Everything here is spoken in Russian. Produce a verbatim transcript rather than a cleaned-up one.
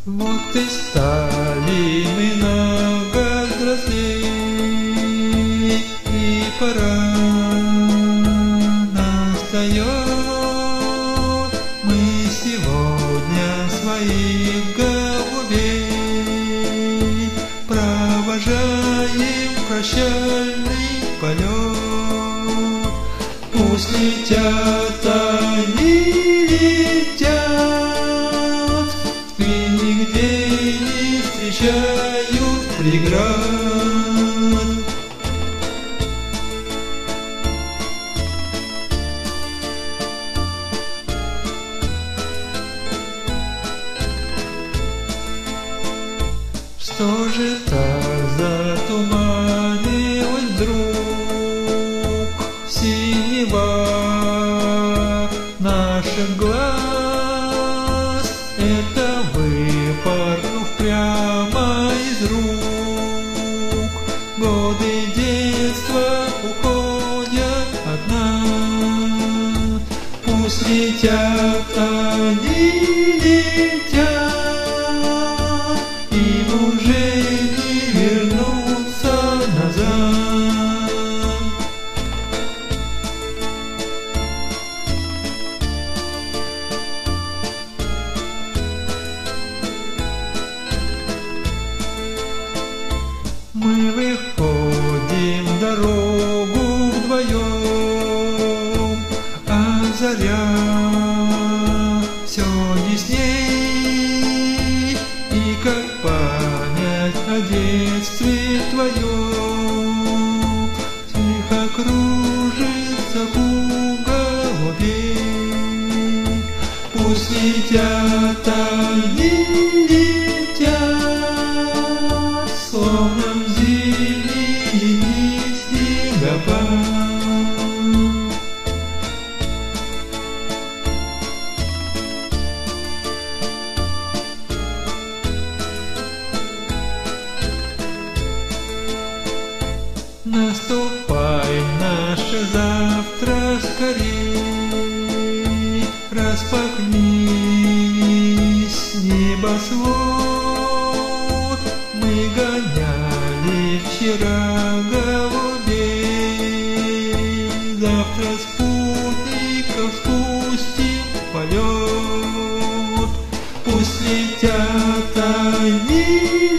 Вот и стали мы много взрослей, и пора настает. Мы сегодня своих голубей провожаем в прощальный полет. Пусть летят они, летят, и нигде не встречают преград. Что же так затуманилось вдруг синева наших глаз? Это выпорхнув прямо из рук, годы детства уходят от нас. Пусть летят они, летят, им уже не вернуться назад. Мы выходим в дорогу вдвоем, а заря все ясней, и как память о детстве твоем тихо кружится у голубей. Пусть летят они, летят, словно зимний снегопад. Наступай наше завтра скорей, распахнись небосвод. Мы гоняли вчера голубей, завтра спутников спустим в полет. Пусть летят они,